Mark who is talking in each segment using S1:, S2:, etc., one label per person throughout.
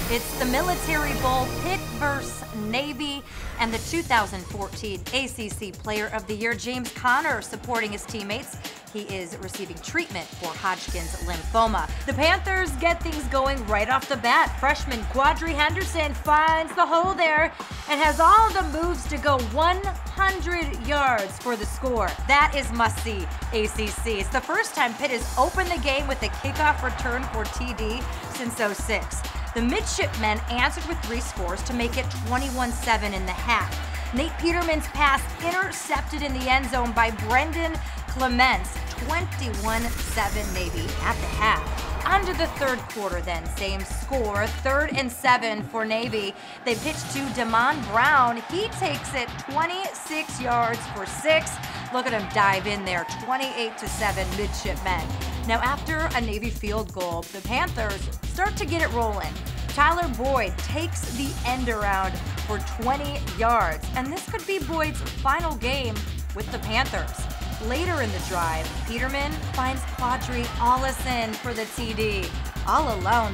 S1: It's the Military Bowl, Pitt versus Navy, and the 2014 ACC Player of the Year, James Conner, supporting his teammates. He is receiving treatment for Hodgkin's lymphoma. The Panthers get things going right off the bat. Freshman Quadri Henderson finds the hole there and has all the moves to go 100 yards for the score. That is must-see ACC. It's the first time Pitt has opened the game with a kickoff return for TD since '06. The midshipmen answered with 3 scores to make it 21-7 in the half. Nate Peterman's pass intercepted in the end zone by Brendan Clements, 21-7 Navy at the half. On to the third quarter then, same score, 3rd and 7 for Navy. They pitch to Damon Brown. He takes it 26 yards for 6. Look at him dive in there, 28-7 midshipmen. Now after a Navy field goal, the Panthers start to get it rolling. Tyler Boyd takes the end around for 20 yards, and this could be Boyd's final game with the Panthers. Later in the drive, Peterman finds Quadri Allison for the TD. All alone,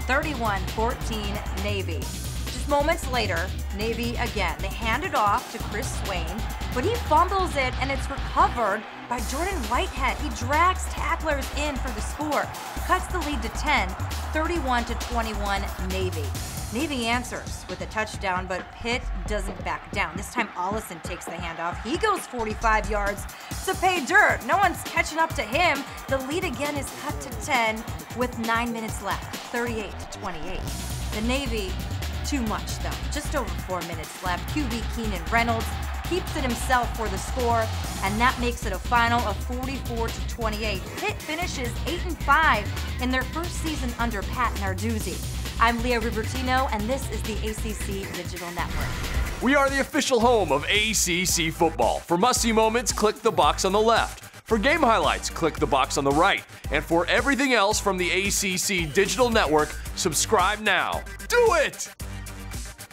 S1: 31-14 Navy. Just moments later, Navy again. They hand it off to Chris Swain, but he fumbles it and it's recovered by Jordan Whitehead. He drags tacklers in for the score, cuts the lead to 10, 31-21 Navy. Navy answers with a touchdown, but Pitt doesn't back down. This time, Allison takes the handoff. He goes 45 yards to pay dirt. No one's catching up to him. The lead again is cut to 10 with 9 minutes left, 38-28. The Navy, too much though. Just over 4 minutes left. QB Keenan Reynolds keeps it himself for the score, and that makes it a final of 44-28. Pitt finishes 8-5 in their first season under Pat Narduzzi. I'm Leah Rubertino, and this is the ACC Digital Network.
S2: We are the official home of ACC football. For must-see moments, click the box on the left. For game highlights, click the box on the right. And for everything else from the ACC Digital Network, subscribe now. Do it!